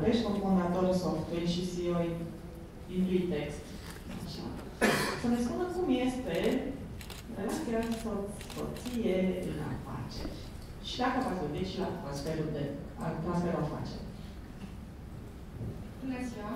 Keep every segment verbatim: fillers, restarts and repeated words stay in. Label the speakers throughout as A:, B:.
A: ești cofondatorul Softwin și C E O Intuitext. Așa. Să ne spună cum este relația soție în afaceri. Și dacă v-ați gândit și la transferul de transferul afaceri.
B: Bună ziua!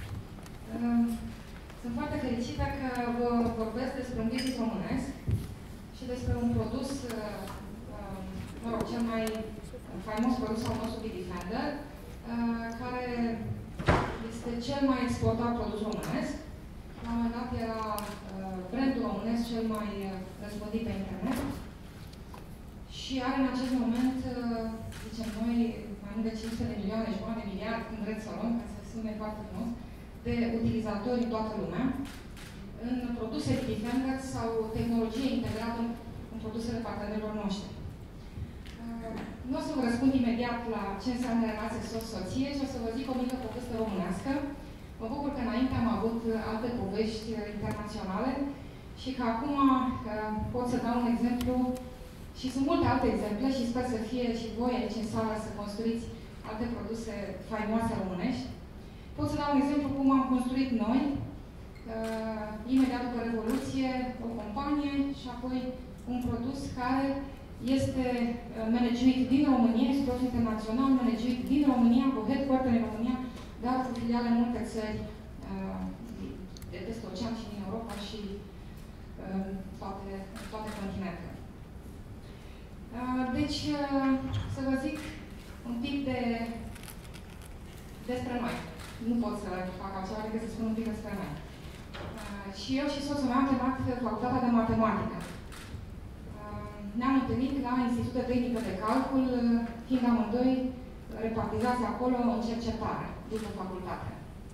B: Sunt foarte fericită că vă vorbesc despre un business românesc și despre un produs, mă rog, cel mai faimos produs al nostru Bitdefender, care este cel mai exportat produs românesc. La un moment dat era brandul românesc cel mai răspândit pe internet și are în acest moment, zicem noi, mai mult de cinci sute de milioane, jumătate de miliard, când vreți să luăm, ca să sune foarte frumos, de utilizatori în toată lumea, în produse Bitdefender sau tehnologie integrată în produsele partenerilor noștri. Nu o să vă răspund imediat la ce înseamnă relație soț-soție și o să vă zic o mică poveste românească. Mă bucur că înainte am avut alte povești internaționale și că acum pot să dau un exemplu și sunt multe alte exemple și sper să fie și voi aici în sală să construiți alte produse faimoase românești. Pot să dau un exemplu cum am construit noi, uh, imediat după Revoluție, o companie și apoi un produs care este managuit din România, este produs internațional, managuit din România, cu headquarter în România, dar cu filiale în multe țări uh, de peste ocean și din Europa și uh, toate, toate continentele. Uh, deci, uh, să vă zic un pic de despre noi. Nu pot să fac altceva decât să spun un pic despre noi. Uh, și eu și soțul meu am terminat facultatea de matematică. Uh, Ne-am întâlnit la Institutul de Tehnică de Calcul, fiind amândoi repartizați acolo în cercetare, după facultate.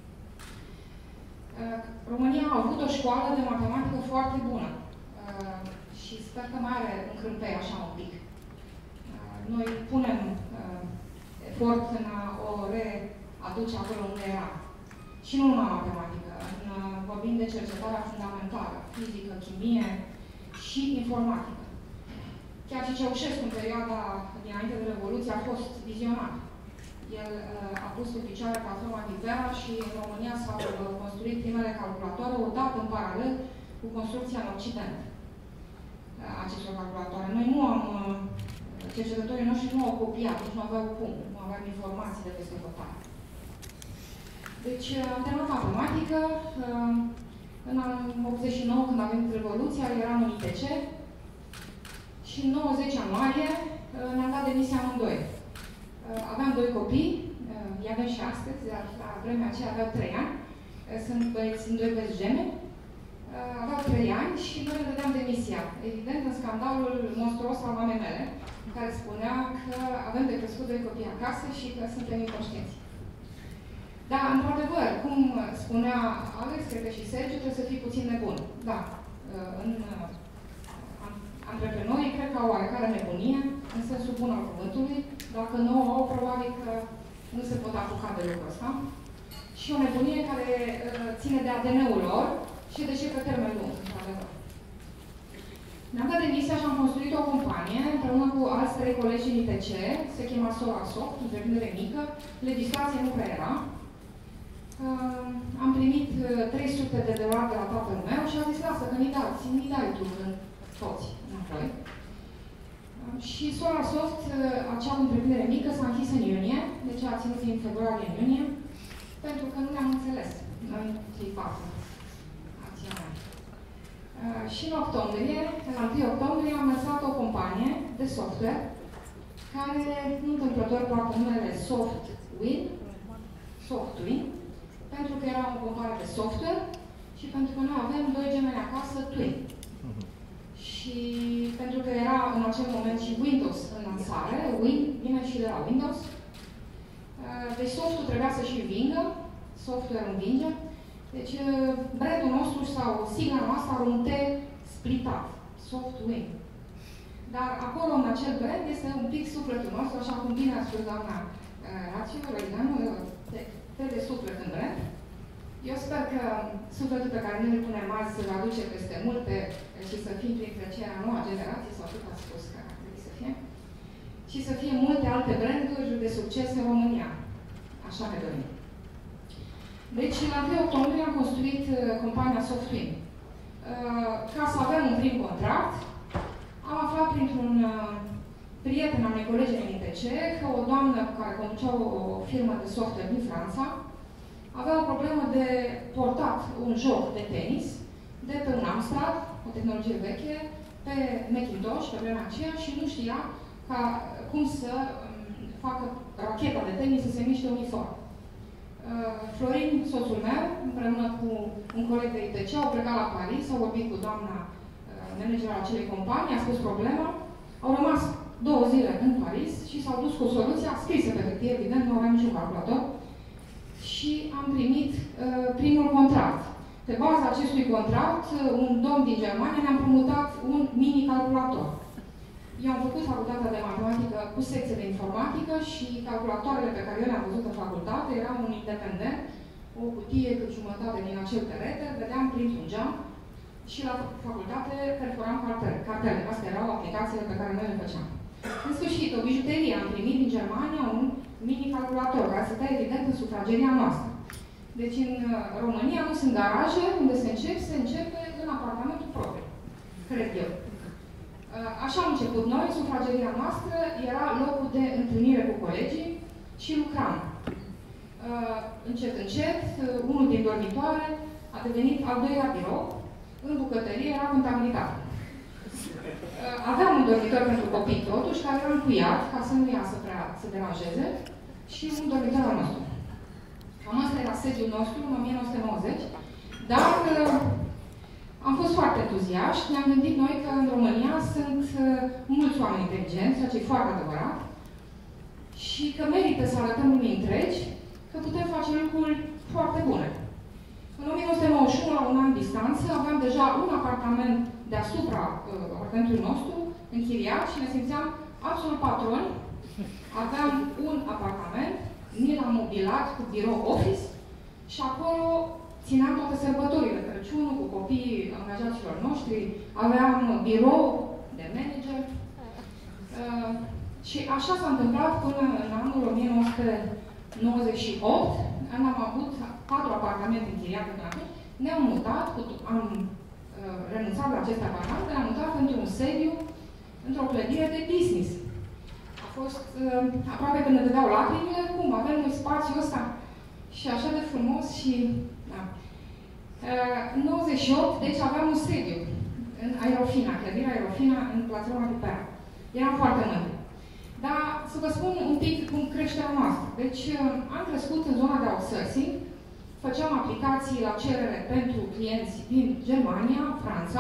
B: Uh, România a avut o școală de matematică foarte bună. Uh, și sper că mai are un crâmpei așa un pic. Uh, noi punem uh, efort în a o readuce acolo unde era. Și nu numai matematică. În, uh, vorbim de cercetarea fundamentală, fizică, chimie și informatică. Chiar și Ceaușescu, în perioada dinainte de Revoluție, a fost vizionar. El uh, a pus pe picioare platforma Vipera și în România s-au uh, construit primele calculatoare, odată în paralel cu construcția în Occident uh, acestor calculatoare. Noi nu am, uh, cercetătorii noștri nu au copiat, deci nu aveau cum, nu aveam informații de peste hotare. Deci, uh, am terminat matematică. Uh, în anul optzeci și nouă, când a venit Revoluția, eram în I T C. Și în nouăzeci ianuarie ne-am dat demisia amândoi. Aveam doi copii, îi avem și astăzi, dar la vremea aceea aveau trei ani. Sunt băieți, sunt doi băieți gemeni. Aveau trei ani și noi ne dădeam demisia. Evident, în scandalul monstruos al mamei mele, care spunea că avem de crescut doi copii acasă și că suntem inconștienți. Dar, într-adevăr, cum spunea Alex, cred că și Sergiu, trebuie să fii puțin nebun. Da, în antreprenorii cred că au oarecare nebunie, în sensul bun al cuvântului. Dacă nu au, probabil că nu se pot apuca de lucrul ăsta. Și o nebunie care uh, ține de A D N-ul lor și de ce pe termen lung, într-adevăr. Ne-am dat demisia și am construit o companie împreună cu alți trei colegi din I T C, se chema SolarSoft, întreprindere mică, legislație nu prea era. Uh, am primit uh, trei sute de dolari de la tatăl meu și a zis, lasă că mi dai, mi dai tu în toți. Uh, și SolarSoft, uh, acea întreprindere mică, s-a închis în iunie, deci a ținut din februarie în iunie, pentru că nu ne-am înțeles. Noi cei patru acționari. Uh, și în octombrie, în întâi octombrie, am lăsat o companie de software care, nu întâmplător, poartă numele Softwin, Softwin, pentru că era o companie de software și pentru că noi avem doi gemeni acasă, Twin. Și pentru că era în acel moment și Windows în lansare, Win vine și de la Windows. Deci softul trebuia să și învingă, software învinge. Deci brandul nostru sau sigla noastră are un T splitat, Softwin. Dar acolo, în acel brand, este un pic sufletul nostru, așa cum bine a spus doamna Rațiu, Răideanu, T de suflet în brand. Eu sper că sufletul pe care noi îl punem azi să-l aduce peste multe și să fim printre cei a noua generație, sau cât a spus că ar trebui să fie, și să fie multe alte branduri de succes în România. Așa ne dorim. Deci, la întâi octombrie am construit uh, compania Softwin. Uh, ca să avem un prim contract, am aflat printr-un uh, prieten al unei colegi din I T C că o doamnă care conducea o, o firmă de software din Franța avea o problemă de portat un joc de tenis de pe un Amstrad, o tehnologie veche, pe Macintosh, pe vremea aceea, și nu știa ca, cum să um, facă racheta de tenis să se miște uniform. Uh, Florin, soțul meu, împreună cu un coleg de I T C, au plecat la Paris, au vorbit cu doamna uh, manager al acelei companii, a spus problema, au rămas două zile în Paris și s-au dus cu soluția scrisă pe hârtie, evident, nu aveam niciun calculator, și am primit uh, primul contract. Pe baza acestui contract, uh, un domn din Germania ne-a împrumutat un mini-calculator. Eu am făcut facultatea de matematică cu secție de informatică și calculatoarele pe care eu le-am văzut în facultate erau un independent, o cutie cât jumătate din acel perete, vedeam printr-un geam și la facultate perforam cartele. cartele. Astea erau aplicațiile pe care noi le făceam. În sfârșit, o bijuterie am primit din Germania un mini-calculator, care stătea evident în sufrageria noastră. Deci în România nu sunt garaje unde se începe, se începe în apartamentul propriu, cred eu. Așa am început noi, sufrageria noastră era locul de întâlnire cu colegii și lucram. Încet, încet, unul din dormitoare a devenit al doilea birou, în bucătărie era contabilitate. Aveam un dormitor pentru copii totuși, care era încuiat, ca să nu iasă prea să deranjeze, și un dormitor al nostru. Cam asta era sediul nostru în o mie nouă sute nouăzeci, dar am fost foarte entuziaști. Ne-am gândit noi că în România sunt mulți oameni inteligenți, ceea ce e foarte adevărat, și că merită să arătăm lumii întregi că putem face lucruri foarte bune. În o mie nouă sute nouăzeci și unu, la un an distanță, aveam deja un apartament deasupra uh, apartamentului nostru, închiriat, și ne simțeam absolut patroni. Aveam un apartament, ni l-am mobilat cu birou office și acolo țineam toate sărbătorile, Crăciunul, cu copiii angajaților noștri, aveam birou de manager. Uh, și așa s-a întâmplat până în anul o mie nouă sute nouăzeci și opt, când am avut patru apartamente închiriate până atunci, ne-am mutat, am uh, renunțat la aceste apartamente, ne-am mutat într-un sediu, într-o clădire de business. A fost uh, aproape când ne dădeau lacrimile, cum avem noi spațiul ăsta și așa de frumos și... Da. Uh, în nouăzeci și opt, deci aveam un sediu în Aerofina, clădirea Aerofina, în Plațelul Pipera. Eram foarte mândri. Dar să vă spun un pic cum creșterea noastră. Deci am crescut în zona de outsourcing, făceam aplicații la cerere pentru clienți din Germania, Franța,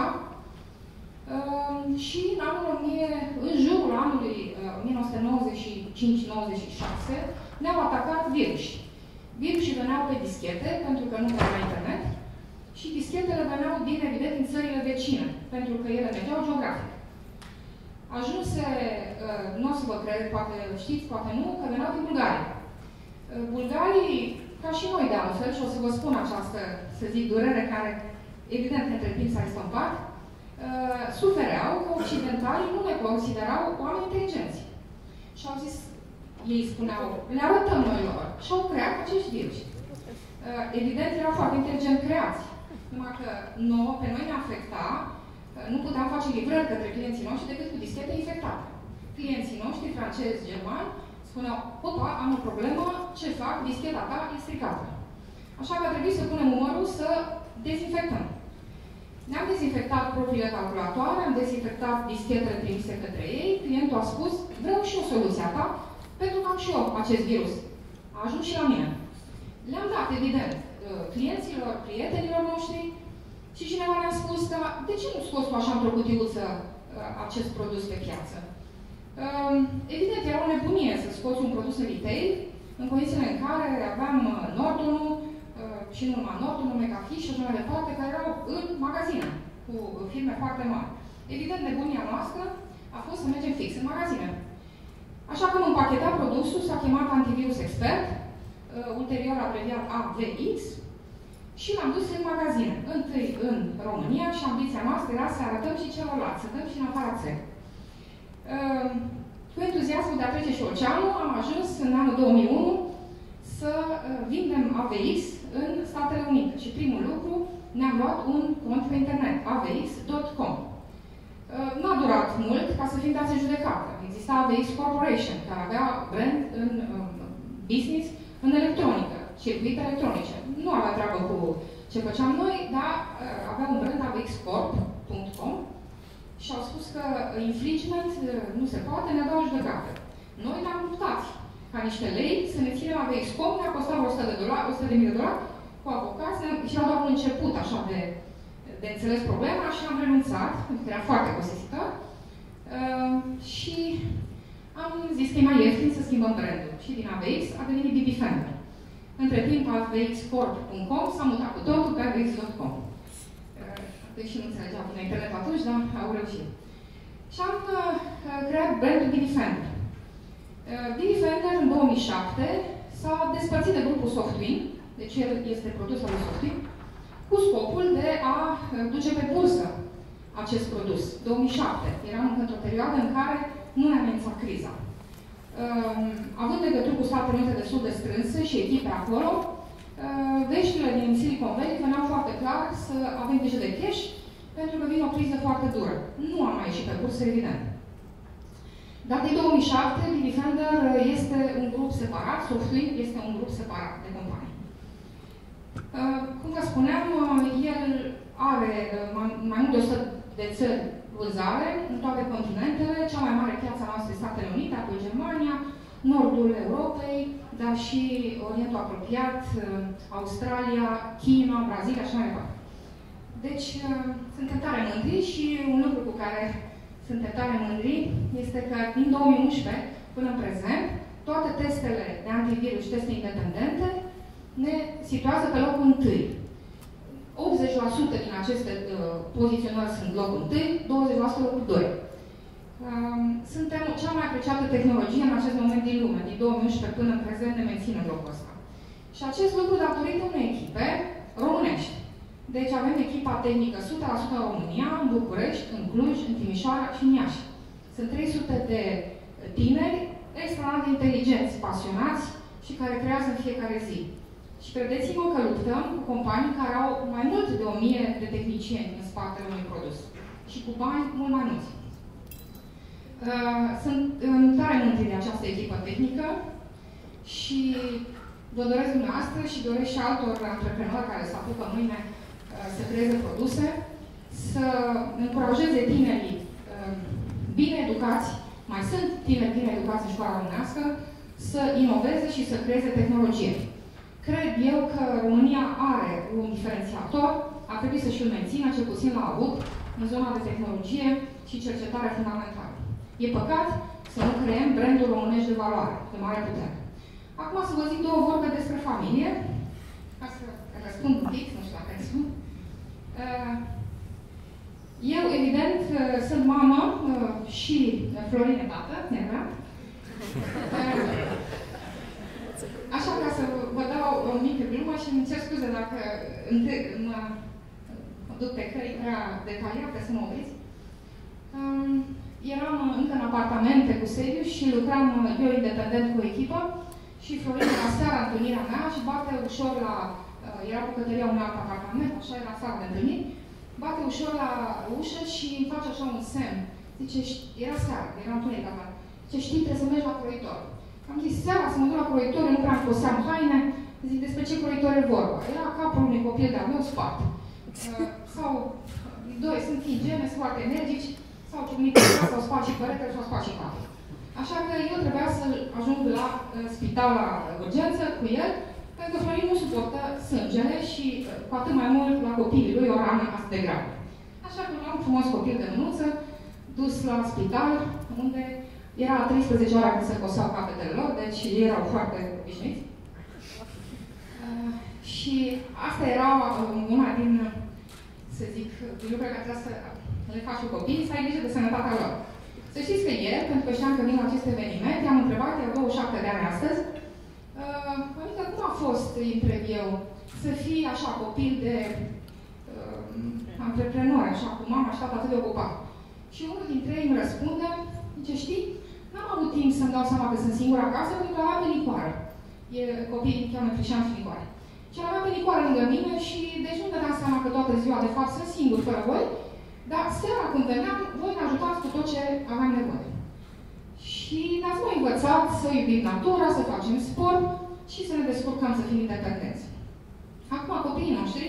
B: și în anul o mie, în jurul anului o mie nouă sute nouăzeci și cinci nouăzeci și șase ne-au atacat viruși. Virusii veneau pe dischete, pentru că nu era internet, și dischetele veneau din, evident, din țările vecine, pentru că ele mergeau geografic. Ajunse, nu o să vă cred, poate știți, poate nu, că veneau din Bulgaria. Bulgarii, ca și noi de altfel, și o să vă spun această, să zic, durere care, evident, între timp s-a estompat, sufereau că occidentalii nu ne considerau oameni inteligenți. Și au zis, ei spuneau, le arătăm noi lor. Și au creat acești virus. Evident, erau foarte inteligent creați. Numai că nouă, pe noi ne afecta, nu puteam face livrări către clienții noștri decât cu dischete infectate. Clienții noștri, francezi, germani, spuneau, opa, am o problemă, ce fac? Discheta ta e stricată. Așa că a trebuit să punem numărul să dezinfectăm. Ne-am dezinfectat propriile calculatoare, am dezinfectat dischetele trimise către ei, clientul a spus, vreau și eu soluția ta, pentru că am și eu acest virus. A ajuns și la mine. Le-am dat, evident, clienților, prietenilor noștri, și cineva ne-a spus, dar de ce nu scoți tu așa într-o cutiuță acest produs pe piață? Evident, era o nebunie să scoți un produs în retail, în condițiile în care aveam Nortonul, și nu numai Nortonul, McAfee și așa mai departe, care erau în magazine, cu firme foarte mari. Evident, nebunia noastră a fost să mergem fix în magazine. Așa că am împachetat produsul, s-a chemat Antivirus Expert, ulterior abreviat A V X, și l-am dus în magazine. Întâi în România și ambiția noastră era să arătăm și celorlalți, să dăm și în afara țării. Cu entuziasmul de a trece și oceanul, am ajuns în anul două mii unu să vindem A V X în Statele Unite. Și primul lucru, ne-am luat un cont pe internet, A V X punct com. N-a durat mult ca să fim dați în judecată. Exista A V X Corporation, care avea brand în business, în electronică, circuite electronice. Nu avea treabă cu ce făceam noi, dar avea un brand A V X corp punct com și au spus că infringement nu se poate, ne-a dat o judecată. Noi ne-am luptat ca niște lei să ne ținem A V X punct com, ne-a costat o sută de mii de dolari cu avocați și era doar un început așa de, de înțeles problema și am renunțat, pentru că era foarte costisitor. Uh, și am zis că e mai ieftin să schimbăm brandul. Și din A V X a devenit B B Fender. Între timp, A V X corp punct com s-a mutat cu totul pe A V X punct com. Uh, deși nu înțelegea până internet atunci, dar au reușit. Și am uh, creat brandul B B Fender. Uh, B B Fender în două mii șapte s-a despărțit de grupul Softwin, deci el este produs al lui Softwin, cu scopul de a duce pe bursă acest produs. două mii șapte. Eram încă într-o perioadă în care nu ne amenința criza. Uh, având legături cu Statele Unite destul de strânse și echipe acolo, uh, veștile din Silicon Valley veneau foarte clar să avem grijă de cash, pentru că vine o criză foarte dură. Nu am mai ieșit pe bursă, evident. Dar din două mii șapte, B B Fender este un grup separat, Softwin este un grup separat de companii. Uh, cum vă spuneam, el are mai, mai mult de o sută de țări vânzare în toate continentele. Cea mai mare piață a noastră este Statele Unite, apoi Germania, nordul Europei, dar și Orientul apropiat, Australia, China, Brazilia și mai departe. Deci, suntem tare mândri și un lucru cu care suntem tare mândri este că din două mii unsprezece până în prezent, toate testele de antivirus și teste independente ne situează pe locul întâi. optzeci la sută din aceste uh, poziționări sunt locul întâi, douăzeci la sută locul doi. Uh, suntem cea mai apreciată tehnologie în acest moment din lume. Din două mii unsprezece până în prezent ne menținem locul ăsta. Și acest lucru datorită unei echipe românești. Deci avem echipa tehnică o sută la sută în România, în București, în Cluj, în Timișoara și în Iași. Sunt trei sute de tineri extraordinar de inteligenți, pasionați și care creează în fiecare zi. Și credeți-mă că luptăm cu companii care au mai mult de o mie de tehnicieni în spatele unui produs. Și cu bani mult mai mulți. Uh, sunt uh, tare mândri de această echipă tehnică și vă doresc dumneavoastră și doresc și altor antreprenori care se apucă mâine uh, să creeze produse, să încurajeze tinerii uh, bine educați, mai sunt tineri bine educați în școala românească, să inoveze și să creeze tehnologie. Cred eu că România are un diferențiator, ar trebui să și-l mențină, cel puțin l-a avut, în zona de tehnologie și cercetare fundamentală. E păcat să nu creăm brandul românesc de valoare, de mare putere. Acum să vă zic două vorbe despre familie, ca să răspund un pic, nu știu dacă răspund. Eu, evident, sunt mamă și Florin e tată, neva. Așa ca să vă dau o mică glumă și îmi cer scuze dacă mă duc pe căi prea detaliate, să mă opriți. Um, eram încă în apartamente cu sediu și lucram eu independent cu o echipă și Florin la seara întâlnirea mea și bate ușor la... Uh, era bucătăria unui alt apartament, așa era seara de întâlniri, bate ușor la ușă și îmi face așa un semn. Zice, era seara, era întuneric afară. Zice, știi, trebuie să mergi la croitor. Am zis, seara să mă duc la croitor, nu prea îmi coseam haine. Zic, despre ce croitor e vorba? Era capul unui copil de-al meu spart. Uh, sau, doi, sunt ingene, sunt foarte energici, s-au ciumnit, s-au spart și păretele, s-au spart și capul. Așa că eu trebuia să ajung la uh, spital, la urgență cu el, pentru că Florin nu suportă sângele și uh, cu atât mai mult la copiii lui o rană atât de gravă. Așa că luam frumos copil de mânuță, dus la spital, unde era la treisprezece ore când se coseau capetele lor, deci ei erau foarte obișnuiți. Uh, și asta era uh, una din, să zic, din lucrurile care trebuia să le faci cu copiii, să ai grijă de sănătatea lor. Să știți că ieri, pentru că știam că vin la acest eveniment, i-am întrebat, i-au douăzeci și șapte de ani astăzi, uh, adică cum a fost, îi întreb eu, să fii așa copil de uh, antreprenori, așa, cu mama și tata atât de ocupat. Și unul dintre ei îmi răspunde, zice, știi, n-am avut timp să-mi dau seama că sunt singură acasă, pentru că am venit cu ară. E, copiii cheamă Crișan și Nicoare. Și aveam pe Nicoare lângă mine și deci nu dădeam seama că toată ziua, de fapt, sunt singur fără voi, dar seara când veneam, voi ne ajutați cu tot ce aveam nevoie. Și ne-ați mai învățat să iubim natura, să facem sport și să ne descurcăm, să fim independenți. Acum, copiii noștri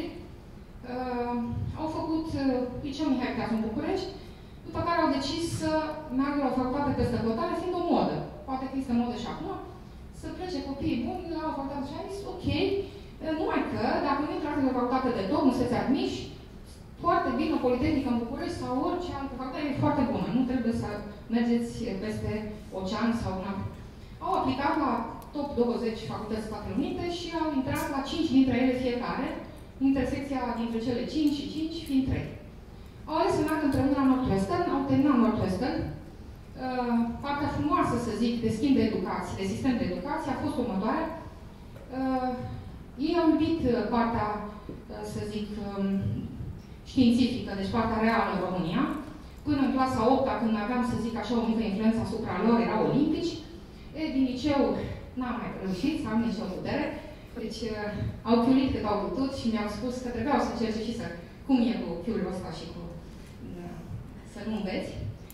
B: uh, au făcut uh, liceul Mihai Cleazu în București, după care au decis să meargă la o facultate peste hotare, fiind o modă. Poate că este modă și acum, să plece copiii buni la o facultate și am zis, ok, numai că, dacă nu intrați în o facultate de tot, nu sunteți admiși, foarte bine, o Politehnică în București sau orice altă facultate e foarte bună. Nu trebuie să mergeți peste ocean sau una. Au aplicat la top douăzeci facultăți Statele Unite și au intrat la cinci dintre ele fiecare, intersecția dintre cele cinci și cinci fiind trei. Au ales să meargă împreună la Northwestern, au terminat Northwestern. Uh, partea frumoasă, să zic, de schimb de educație, de sistem de educație, a fost următoarea. Uh, ei au iubit partea, uh, să zic, um, științifică, deci partea reală în România. Până în clasa a opta, când aveam, să zic așa, o mică influență asupra lor, erau olimpici. E, din liceu n-am mai reușit să am nicio putere. Deci uh, au chiulit cât au putut și mi-au spus că trebuiau să încerce și să... Cum e cu chiulul ăsta și cu... Uh, să nu înveți.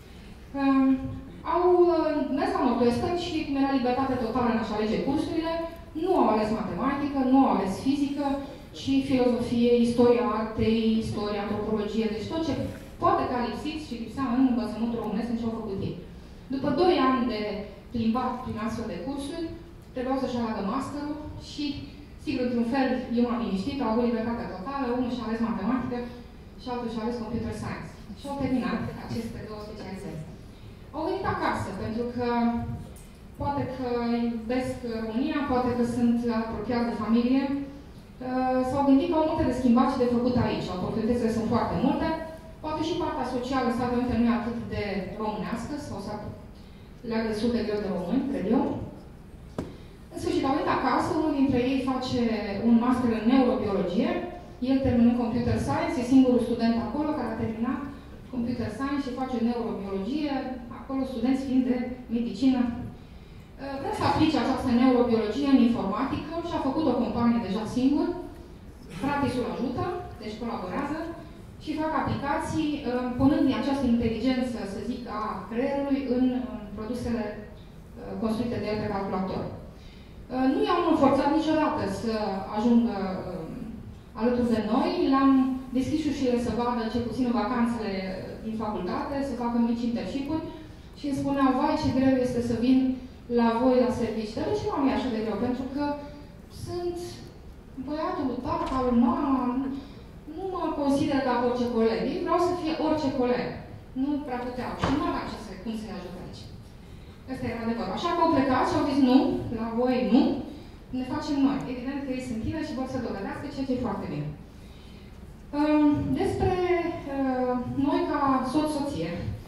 B: Uh, au uh, mers la Northwestern și, cum era libertate totală în a-și alege cursurile, nu au ales matematică, nu au ales fizică, ci filozofie, istoria artei, istoria, antropologie, deci tot ce poate că a lipsit și lipsea în învățământul românesc în ce au făcut ei. După doi ani de plimbat prin astfel de cursuri, trebuiau să-și aleagă masterul și, sigur, într-un fel, eu m-am liniștit, au avut libertatea totală, unul și-a ales matematică și altul și-a ales computer science. Și au terminat aceste două specializări. Au venit acasă, pentru că poate că iubesc România, poate că sunt apropiați de familie, s-au gândit că au multe de schimbat și de făcut aici. Oportunitățile sunt foarte multe. Poate și partea socială în Statele Unite nu e atât de românească, sau s-a leagă destul de greu de români, cred eu. În sfârșit, au venit acasă, unul dintre ei face un master în neurobiologie, el termină computer science, e singurul student acolo care a terminat computer science și face neurobiologie, acolo studenți fiind de medicină. Vrea să aplice această neurobiologie în informatică și a făcut o companie deja singur. Fratisul ajută, deci colaborează și fac aplicații punând această inteligență, să zic, a creierului în produsele construite de el pe calculator. Nu i-am forțat niciodată să ajungă alături de noi, le-am deschis ușile să vadă cel puțin în vacanțele din facultate, să facă mici internship-uri și îmi spuneau, vai, ce greu este să vin la voi la servici. Dar de ce nu e așa de greu? Pentru că sunt băiatul, tatăl, mama, nu mă consider ca orice coleg. Eu vreau să fie orice coleg. Nu prea puteau. Și nu aveam ce să, cum să-i ajut aici. Asta era adevărul. Așa că au plecat și au zis nu, la voi nu, ne facem noi. Evident că ei sunt tineri și vor să dovedească, ceea ce e foarte bine. Despre noi ca soț-soție.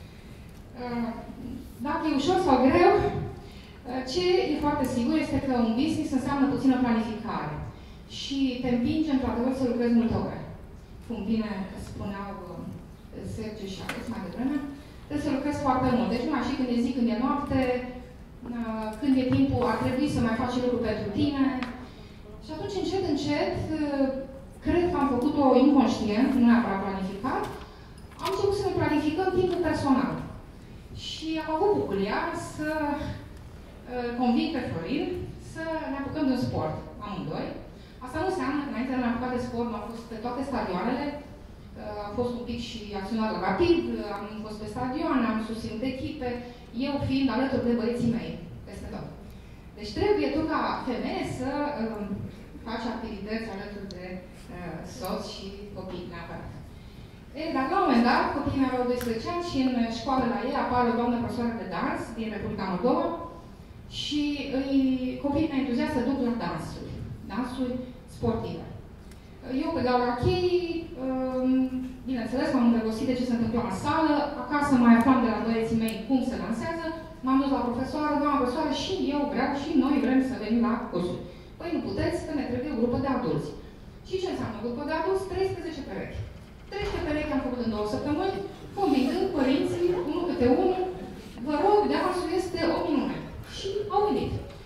B: Dacă e ușor sau greu, ce e foarte sigur este că un business înseamnă puțină planificare și te împinge, într-adevăr, să lucrezi multe ore. Cum bine spuneau Sergiu și Alex mai devreme, trebuie să lucrezi foarte mult. Deci numai și când e zi, când e noapte, când e timpul, ar trebui să mai faci lucruri pentru tine. Și atunci, încet, încet, cred că am făcut-o inconștient, nu neapărat planificat, am început să ne planificăm timpul personal. Și am avut bucuria să conving pe Florin să ne apucăm de un sport, amândoi. Asta nu înseamnă că înainte de a ne apuca de sport, am fost pe toate stadioanele, am fost un pic și acționat la rapid, am fost pe stadioane, am susținut echipe, eu fiind alături de băieții mei, peste tot. Deci trebuie tu ca femeie să um, faci activități alături de uh, soț și copii neapărat. E, dar la un moment dat, copiii mei aveau doisprezece ani și în școală la ei apare o doamnă profesoară de dans din Republica Moldova și îi, copiii mei entuziastă duc la dansuri, dansuri sportive. Eu pe la chei, bineînțeles, m-am îndrăgostit de ce se întâmplă în sală, acasă mai aflam de la băieții mei cum se dansează, m-am dus la profesoară, doamna profesoară, și eu vreau, și noi vrem să venim la cursuri. Păi nu puteți, că ne trebuie o grupă de adulți. Și ce înseamnă grupă de adulți? treisprezece perechi. treisprezece perechi am făcut în două săptămâni, convingând părinții, unul câte unul, vă rog, dansul este o minune. Și au venit.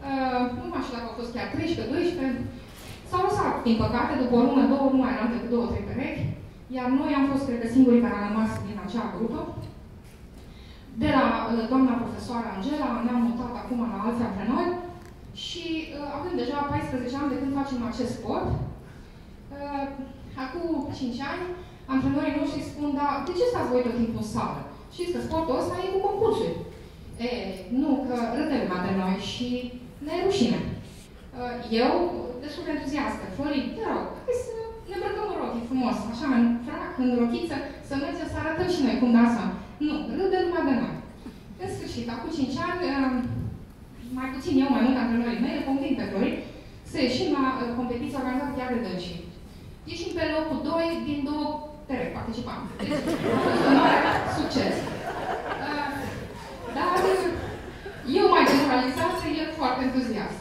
B: Uh, nu mai știu dacă au fost chiar treisprezece, doisprezece. S-au lăsat, din păcate, după o lună, două, nu mai eram decât două, trei perechi. Iar noi am fost, cred că, singurii care am rămas din acea grupă. De la uh, doamna profesoară Angela ne-am mutat acum la alți antrenori și uh, avem deja paisprezece ani de când facem acest sport. Uh, acum cinci ani, antrenorii noștri spun, dar de ce stați voi tot timpul în sală? Știți că sportul ăsta e cu concursuri. E, nu, că râde lumea de noi și ne e rușine. Uh, eu, destul de entuziastă, Florin, te rog, hai să ne îmbrăcăm în rochii frumos, așa, în frac, în rochiță, să mergem să arătăm și noi cum dansăm. Nu, râde lumea de noi. În sfârșit, acum cinci ani, mai puțin eu, mai mult antrenorii mei, îl conving pe Florin să ieșim la competiția organizată chiar de dânsii. Ieșim pe locul doi din două perechi participanți. Deci, un mare succes. Dar eu mai demoralizată, el foarte entuziast.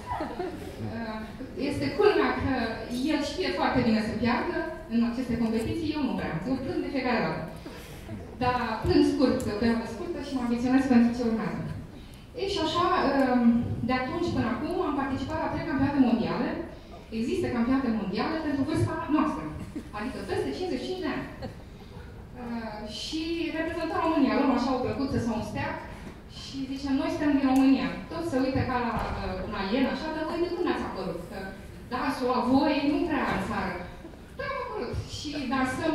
B: Este culmea că el știe foarte bine să piardă în aceste competiții, eu nu vreau. Eu plâng de fiecare dată. Dar plâng scurt, o perioadă scurtă și mă ambiționez pentru ce urmează. Ei, și așa, de atunci până acum am participat la trei campionate mondiale. Există campionate mondiale pentru vârsta noastră, adică peste cincizeci și cinci de ani. Și reprezentăm România, luăm așa o plăcuță sau un steag și zicem, noi suntem din România. Toți se uită ca la un alien, așa, dar voi de cum ne-ați apărut? Că dansul la voi nu prea în țară. Da, am apărut. Și dansăm.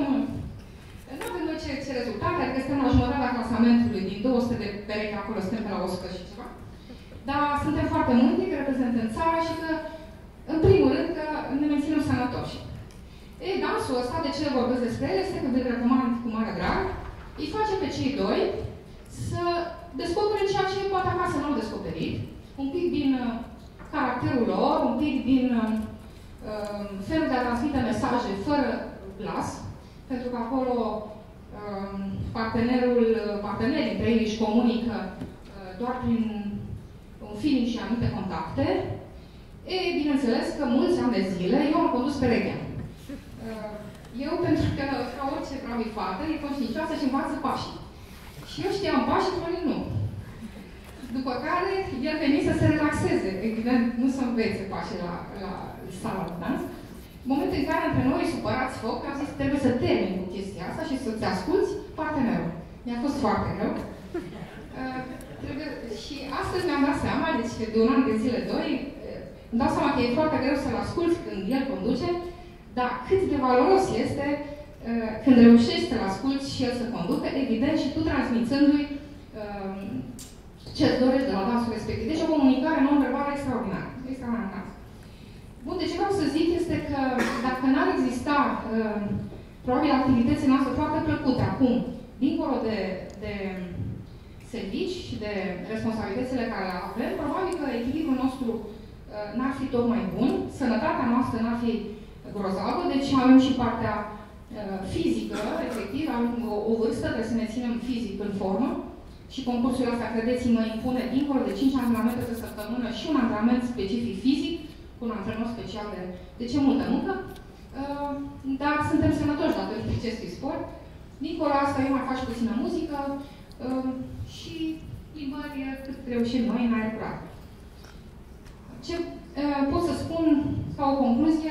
B: Nu avem noi ce, ce rezultate, adică suntem la jumătatea clasamentului, din două sute de perechi acolo, suntem pe la o sută și ceva. Dar suntem foarte mândri că reprezentăm țara și că, în primul rând, că ne menținem sănătoși. Ei, dansul ăsta, de ce vorbesc despre el, este că de recomand cu mare drag, îi face pe cei doi să descopere ceea ce poate acasă nu au descoperit, un pic din uh, caracterul lor, un pic din uh, felul de a transmite mesaje fără glas, pentru că acolo um, partenerul, partenerii între ei își comunică uh, doar prin un feeling și anumite contacte. E, bineînțeles că mulți ani de zile eu am condus perechea. Uh, eu, pentru că, ca orice bravi fată, e conștiincioasă și învață pașii. Și eu știam pașii, Florin nu. După care, el veni să se relaxeze. Evident, nu să învețe pașii la, la sala de dans. În momentul în care antrenorii supărați foc, au zis, trebuie să termin cu chestia asta și să-ți asculți partenerul. Mi-a fost foarte greu. Uh, trebuie... Și astăzi mi-am dat seama, deci de un an de zile, doi, uh, îmi dau seama că e foarte greu să-l asculți când el conduce, dar cât de valoros este uh, când reușești să-l asculți și el să conducă, evident, și tu transmițându-i uh, ce-ți dorești de la dansul respectiv. Deci o comunicare non-verbală extraordinară. Extraordinară. Bun, deci ce vreau să zic este că dacă n-ar exista uh, probabil activitățile noastre foarte plăcute acum, dincolo de, de servici și de responsabilitățile care le avem, probabil că echilibrul nostru uh, n-ar fi tocmai bun, sănătatea noastră n-ar fi grozavă, deci avem și partea uh, fizică, efectiv, avem o, o vârstă, trebuie să ne ținem fizic în formă și concursul ăsta, credeți-mă, impune dincolo de cinci antrenamente pe săptămână și un antrenament specific fizic, cu un antrenor special de, de ce multă muncă, uh, dar suntem sănătoși datorită acestui sport. Dincolo asta, eu mai fac puțină muzică uh, și plimbări cât reușim noi în aer curat. Ce uh, pot să spun ca o concluzie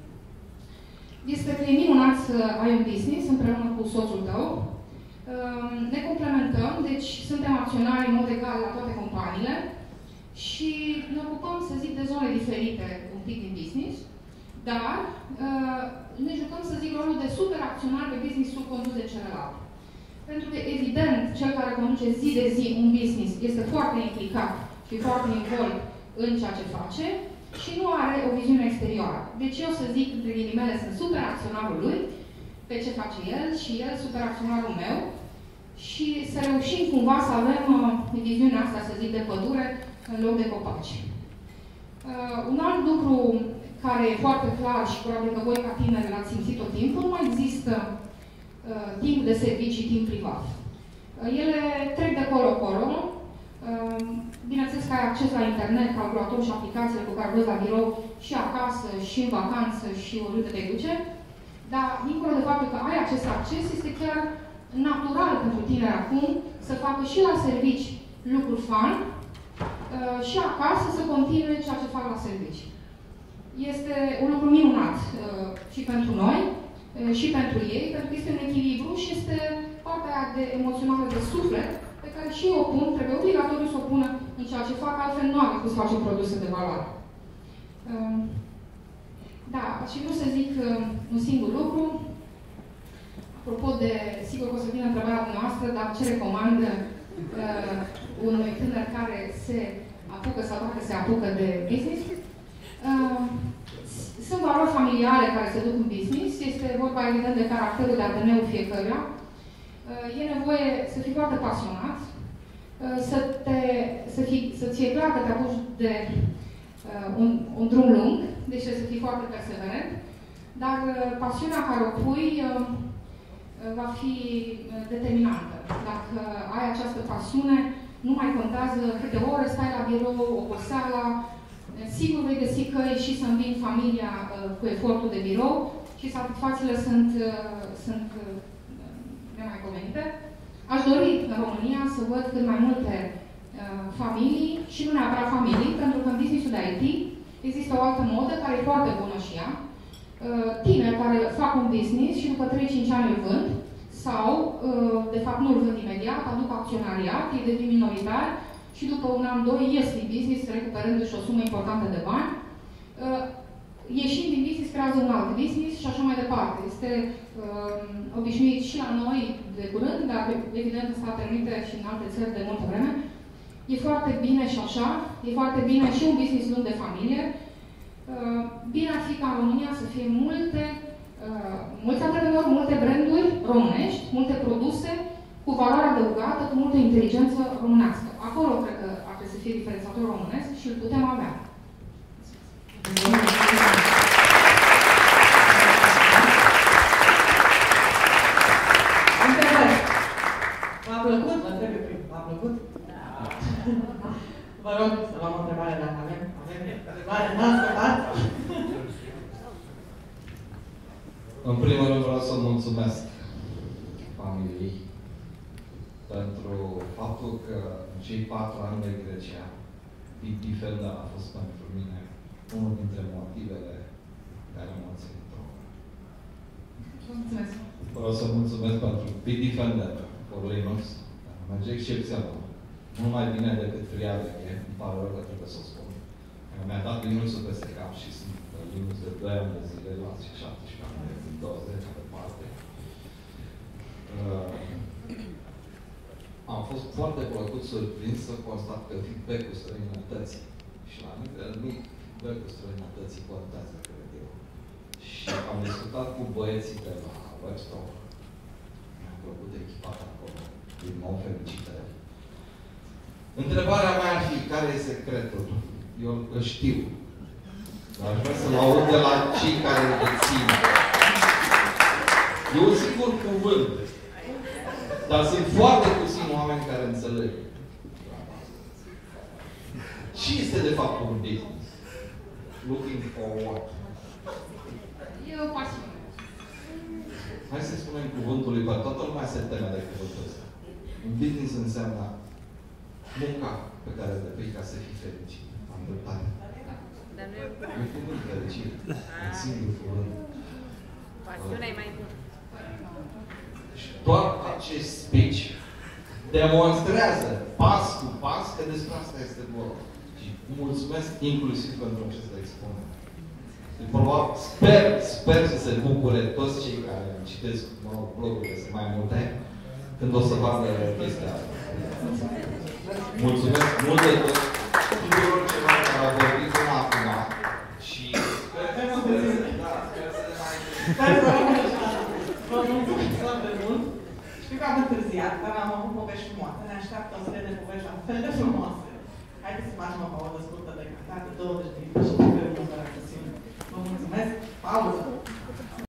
B: este că e minunat să ai un business împreună cu soțul tău. Uh, ne complementăm, deci suntem acționari în mod egal la toate companiile. Și ne ocupăm, să zic, de zone diferite un pic din business, dar uh, ne jucăm, să zic, rolul de super acționar pe business-ul condus de celălalt. Pentru că, evident, cel care conduce zi de zi un business este foarte implicat și foarte involt în ceea ce face și nu are o viziune exterioară. Deci eu, să zic, între ghilimele, sunt super acționarul lui, pe ce face el, și el super acționarul meu, și să reușim cumva să avem uh, viziunea asta, să zic, de pădure, în loc de copaci. Uh, un alt lucru care e foarte clar și probabil că voi ca tineri l-ați simțit tot timpul, nu mai există uh, timp de servicii, timp privat. Uh, ele trec de colo-colo. Uh, bineînțeles că ai acces la internet, calculator și aplicațiile cu care vezi la birou și acasă, și în vacanță, și oriunde te duce. Dar, dincolo de faptul că ai acest acces, este chiar natural pentru tine acum să facă și la servici lucruri fun și acasă să continue ceea ce fac la servicii. Este un lucru minunat și pentru noi, și pentru ei, pentru că este un echilibru și este partea de emoțională de suflet pe care și eu o pun, trebuie obligatoriu să o pună în ceea ce fac, altfel nu are cum să facem produse de valoare. Da, și vreau să zic un singur lucru. Apropo de, sigur că o să vină întrebarea dumneavoastră, dar ce recomandă uh, unui tânăr care se apucă sau dacă se apucă de business? Uh, sunt valori familiale care se duc în business, este vorba evident de caracterul de A D N-ul fiecăruia. Uh, e nevoie să fii foarte pasionat, uh, să te, să fii, să ție clar că te apuci de uh, un, un drum lung, deci trebuie să fii foarte perseverent, dar uh, pasiunea care o pui uh, va fi determinantă. Dacă ai această pasiune, nu mai contează câte ore stai la birou, oboseala, sigur vei găsi căi și să învii familia cu efortul de birou și satisfacțiile sunt, sunt nemaipomenite. Aș dori în România să văd cât mai multe familii și nu neapărat familii, pentru că în business-ul de I T există o altă modă care e foarte bună și ea. Tineri care fac un business și după trei cinci ani îl vând sau, de fapt, nu îl vând imediat, aduc acționariat, ei devin minoritari și după un an, doi, ies din business, recuperându-și o sumă importantă de bani. Ieșind din business, creează un alt business și așa mai departe. Este uh, obișnuit și la noi de curând, dar evident în Statele Unite și în alte țări de multă vreme. E foarte bine și așa, e foarte bine și un business lung de familie. Uh, bine ar fi ca în România să fie multe, uh, mulți antreprenori, multe branduri românești, multe produse cu valoare adăugată, cu multă inteligență românească. Acolo cred că ar trebui să fie diferențiatorul românesc și îl putem avea.
A: Întrebări. V-a plăcut? Vă trebuie prim. V-a plăcut? Vă rog să luăm o întrebare dacă avem. Avem întrebare? N-ați scăpat?
C: În primul rând vreau să mulțumesc familiei pentru faptul că în cei patru ani de Grecia, Big Defender a fost pentru mine unul dintre motivele care m-au ținut român.
B: Mulțumesc!
C: Vreau să mulțumesc pentru Big Defender, for Linux, merge excepțional. Mult mai bine decât FreeADG, îmi pare rău că trebuie să o spun. Mi-a dat Linux-ul peste cap și sunt Linux de doi ani de zile, la șaptesprezece ani, de douăzeci de parte. Uh, am fost foarte plăcut surprins să constat că feedback-ul străinătății și la mine, feedback-ul străinătății contează, cred eu. Și am discutat cu băieții de la Webstore. Mi-a plăcut echipa de acolo. Din nou, felicitări. Întrebarea mea ar fi, care e secretul? Eu îl știu. Dar aș vrea să-l aud de la cei care îl dețin. E un singur cuvânt. Dar sunt foarte puțini oameni care înțeleg. Ce este de fapt un business? Looking for what?
B: E o pasiune.
C: Hai să spunem cuvântul lui, pentru toată lumea se teme de cuvântul ăsta. Un business înseamnă munca pe care o depui ca să fii fericit. Am dreptate.
D: Dar nu e...
C: E cuvânt fericit. Un singur cuvânt.
D: Pasiunea e mai bună.
C: Și doar acest speech demonstrează pas cu pas că despre asta este vorba. Și mulțumesc inclusiv pentru acest exponent. Sper, sper să se bucure toți cei care citesc mă rog, blogurile, sunt mai multe, când o să vadă chestia asta. Mulțumesc mult de tot tuturor celor care au vorbit până acum și sper să ne mai...
A: Sper să vă mulțumesc foarte mult. Știu că am întârziat, dar am avut povești frumoase. Ne așteaptă o serie de povești la fel de frumoase. Haideți să facem o pauză scurtă de cantate.